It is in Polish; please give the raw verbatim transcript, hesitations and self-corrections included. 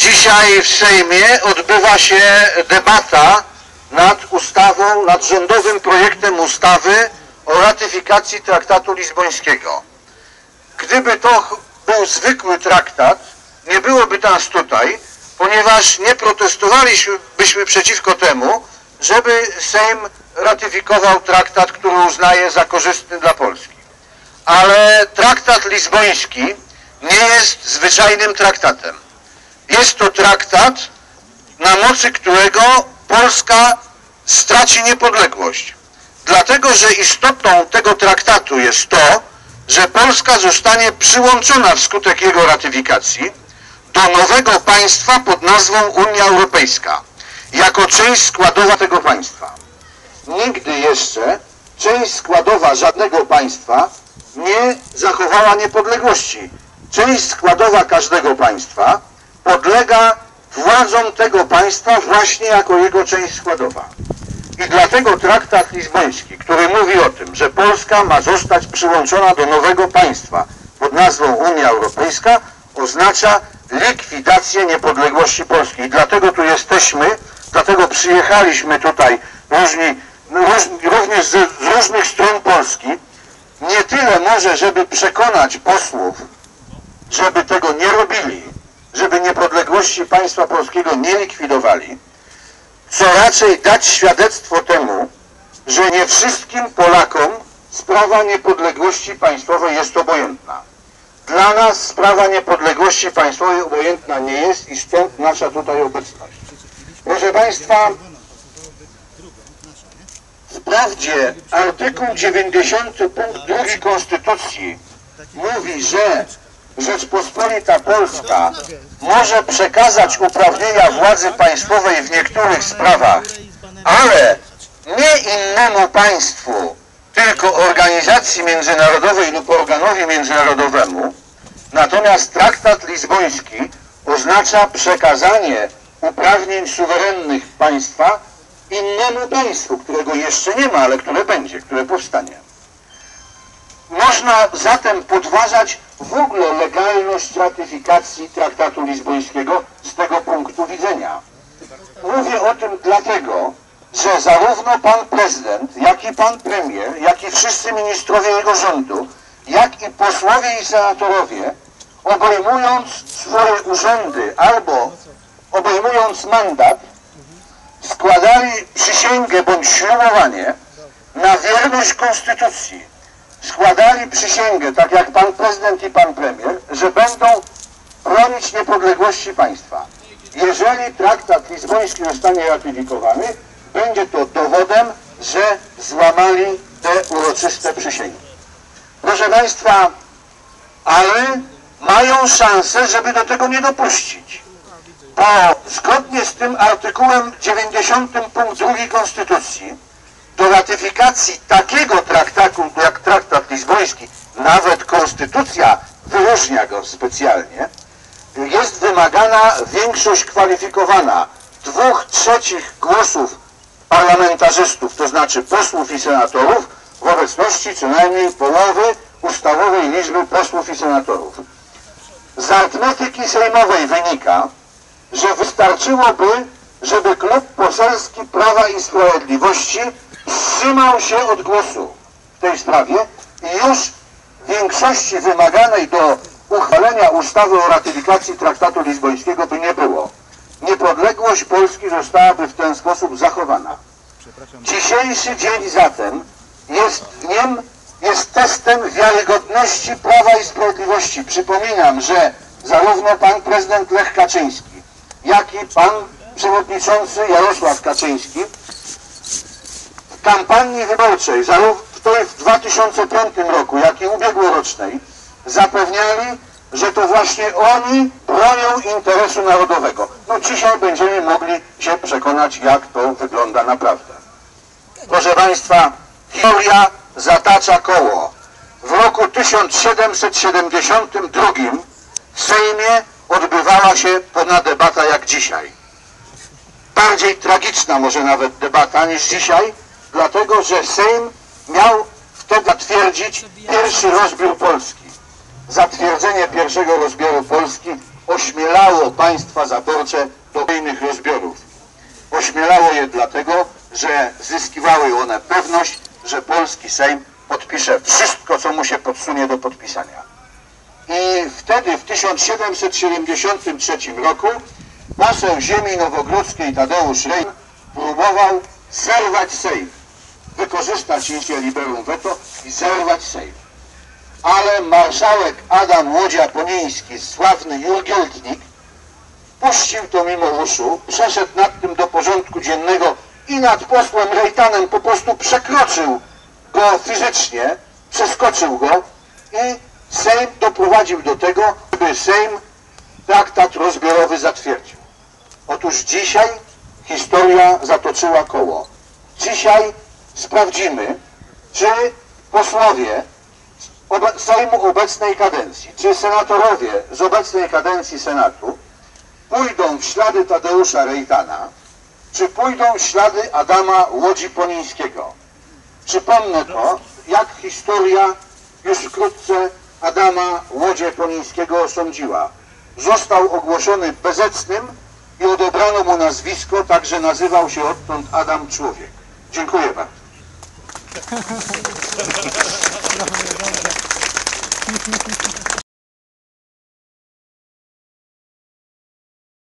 Dzisiaj w Sejmie odbywa się debata nad ustawą, nad rządowym projektem ustawy o ratyfikacji traktatu lizbońskiego. Gdyby to był zwykły traktat, nie byłoby nas tutaj, ponieważ nie protestowalibyśmy przeciwko temu, żeby Sejm ratyfikował traktat, który uznaje za korzystny dla Polski. Ale traktat lizboński nie jest zwyczajnym traktatem. Jest to traktat, na mocy którego Polska straci niepodległość. Dlatego, że istotą tego traktatu jest to, że Polska zostanie przyłączona wskutek jego ratyfikacji do nowego państwa pod nazwą Unia Europejska, jako część składowa tego państwa. Nigdy jeszcze część składowa żadnego państwa nie zachowała niepodległości. Część składowa każdego państwa podlega władzom tego państwa właśnie jako jego część składowa. I dlatego traktat lizboński, który mówi o tym, że Polska ma zostać przyłączona do nowego państwa pod nazwą Unia Europejska, oznacza likwidację niepodległości Polski. I dlatego tu jesteśmy, dlatego przyjechaliśmy tutaj różni, różni, również z, z różnych stron Polski, nie tyle może, żeby przekonać posłów, żeby tego nie robili, żeby niepodległości państwa polskiego nie likwidowali, co raczej dać świadectwo temu, że nie wszystkim Polakom sprawa niepodległości państwowej jest obojętna. Dla nas sprawa niepodległości państwowej obojętna nie jest i stąd nasza tutaj obecność. Proszę Państwa, wprawdzie artykuł dziewięćdziesiąty punkt drugi Konstytucji mówi, że Rzeczpospolita Polska może przekazać uprawnienia władzy państwowej w niektórych sprawach, ale nie innemu państwu, tylko organizacji międzynarodowej lub organowi międzynarodowemu. Natomiast traktat lizboński oznacza przekazanie uprawnień suwerennych państwa innemu państwu, którego jeszcze nie ma, ale które będzie, które powstanie. Można zatem podważać w ogóle legalność ratyfikacji traktatu lizbońskiego z tego punktu widzenia. Mówię o tym dlatego, że zarówno pan prezydent, jak i pan premier, jak i wszyscy ministrowie jego rządu, jak i posłowie i senatorowie, obejmując swoje urzędy albo obejmując mandat, składali przysięgę bądź ślubowanie na wierność Konstytucji. Składali przysięgę, tak jak pan prezydent i pan premier, że będą bronić niepodległości państwa. Jeżeli traktat lizboński zostanie ratyfikowany, będzie to dowodem, że złamali te uroczyste przysięgi. Proszę Państwa, ale mają szansę, żeby do tego nie dopuścić. Bo zgodnie z tym artykułem dziewięćdziesiątym punkt drugi Konstytucji do ratyfikacji takiego traktatu jak traktat lizboński, nawet Konstytucja wyróżnia go specjalnie, jest wymagana większość kwalifikowana dwóch trzecich głosów parlamentarzystów, to znaczy posłów i senatorów, w obecności co najmniej połowy ustawowej liczby posłów i senatorów. Z arytmetyki sejmowej wynika, że wystarczyłoby, żeby Klub Poselski Prawa i Sprawiedliwości wstrzymał się od głosu w tej sprawie i już większości wymaganej do uchwalenia ustawy o ratyfikacji traktatu lizbońskiego by nie było. Niepodległość Polski zostałaby w ten sposób zachowana. Dzisiejszy dzień zatem jest dniem, jest testem wiarygodności Prawa i Sprawiedliwości. Przypominam, że zarówno pan prezydent Lech Kaczyński, jak i pan przewodniczący Jarosław Kaczyński w kampanii wyborczej, zarówno w dwa tysiące piątym roku, jak i ubiegłorocznej, zapewniali, że to właśnie oni bronią interesu narodowego. No dzisiaj będziemy mogli się przekonać, jak to wygląda naprawdę. Proszę Państwa, historia zatacza koło. W roku tysiąc siedemset siedemdziesiątym drugim w Sejmie odbywała się podobna debata jak dzisiaj. Bardziej tragiczna może nawet debata niż dzisiaj, dlatego że Sejm miał wtedy zatwierdzić pierwszy rozbiór Polski. Zatwierdzenie pierwszego rozbioru Polski ośmielało państwa zaborcze do kolejnych rozbiorów. Ośmielało je dlatego, że zyskiwały one pewność, że polski Sejm podpisze wszystko, co mu się podsunie do podpisania. I wtedy w tysiąc siedemset siedemdziesiątym trzecim roku poseł ziemi nowogrodzkiej Tadeusz Rejn próbował zerwać Sejm, wykorzystać incie liberum veto i zerwać Sejm. Ale marszałek Adam Łodzia-Poniński, sławny jurgieltnik, puścił to mimo uszu, przeszedł nad tym do porządku dziennego i nad posłem Rejtanem po prostu przekroczył go fizycznie, przeskoczył go i Sejm doprowadził do tego, żeby Sejm traktat rozbiorowy zatwierdził. Otóż dzisiaj historia zatoczyła koło. Dzisiaj sprawdzimy, czy posłowie Sejmu obecnej kadencji, czy senatorowie z obecnej kadencji Senatu pójdą w ślady Tadeusza Rejtana, czy pójdą w ślady Adama Łodzi-Ponińskiego. Przypomnę to, jak historia już wkrótce Adama Łodzię-Ponińskiego osądziła. Został ogłoszony bezecnym i odebrano mu nazwisko, także nazywał się odtąd Adam Człowiek. Dziękuję bardzo.